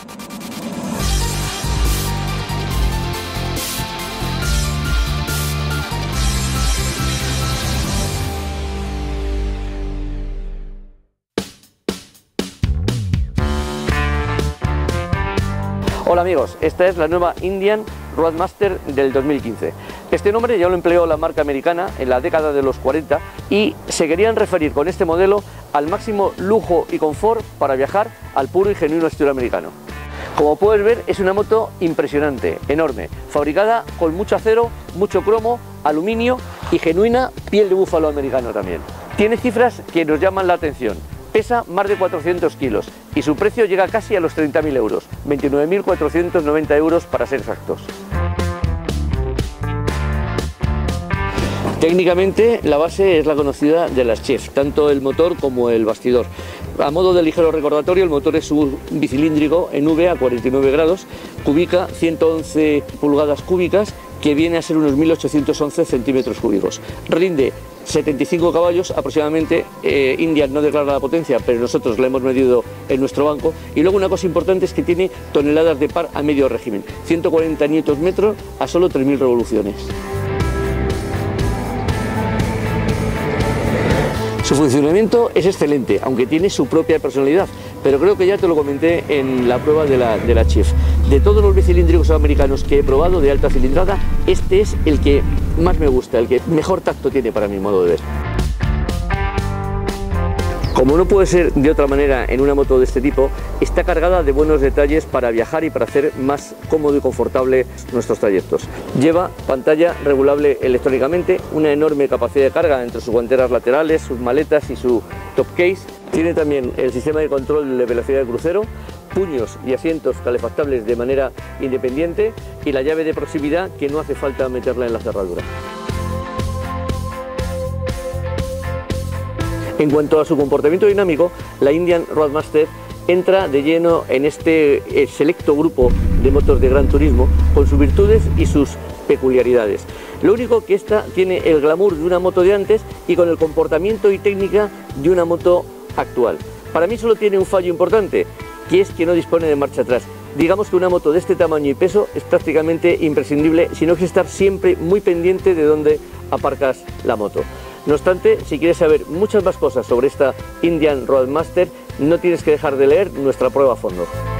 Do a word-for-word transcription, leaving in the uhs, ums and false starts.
Hola amigos, esta es la nueva Indian Roadmaster del dos mil quince. Este nombre ya lo empleó la marca americana en la década de los cuarenta y se querían referir con este modelo al máximo lujo y confort para viajar al puro y genuino estilo americano. Como puedes ver, es una moto impresionante, enorme, fabricada con mucho acero, mucho cromo, aluminio y genuina piel de búfalo americano también. Tiene cifras que nos llaman la atención. Pesa más de cuatrocientos kilos y su precio llega casi a los treinta mil euros, veintinueve mil cuatrocientos noventa euros para ser exactos. Técnicamente la base es la conocida de las Chief, tanto el motor como el bastidor. A modo de ligero recordatorio, el motor es un bicilíndrico en V a cuarenta y nueve grados, cubica ciento once pulgadas cúbicas, que viene a ser unos mil ochocientos once centímetros cúbicos. Rinde setenta y cinco caballos aproximadamente. eh, Indian no declara la potencia, pero nosotros la hemos medido en nuestro banco. Y luego una cosa importante es que tiene toneladas de par a medio régimen, ciento cuarenta newton metros a solo tres mil revoluciones. Su funcionamiento es excelente, aunque tiene su propia personalidad, pero creo que ya te lo comenté en la prueba de la, de la Chief. De todos los bicilíndricos americanos que he probado de alta cilindrada, este es el que más me gusta, el que mejor tacto tiene para mi modo de ver. Como no puede ser de otra manera en una moto de este tipo, está cargada de buenos detalles para viajar y para hacer más cómodo y confortable nuestros trayectos. Lleva pantalla regulable electrónicamente, una enorme capacidad de carga entre sus guanteras laterales, sus maletas y su top case. Tiene también el sistema de control de velocidad de crucero, puños y asientos calefactables de manera independiente y la llave de proximidad que no hace falta meterla en la cerradura. En cuanto a su comportamiento dinámico, la Indian Roadmaster entra de lleno en este selecto grupo de motos de gran turismo con sus virtudes y sus peculiaridades. Lo único que esta tiene el glamour de una moto de antes y con el comportamiento y técnica de una moto actual. Para mí solo tiene un fallo importante, que es que no dispone de marcha atrás. Digamos que una moto de este tamaño y peso es prácticamente imprescindible, sino que estar siempre muy pendiente de dónde aparcas la moto. No obstante, si quieres saber muchas más cosas sobre esta Indian Roadmaster, no tienes que dejar de leer nuestra prueba a fondo.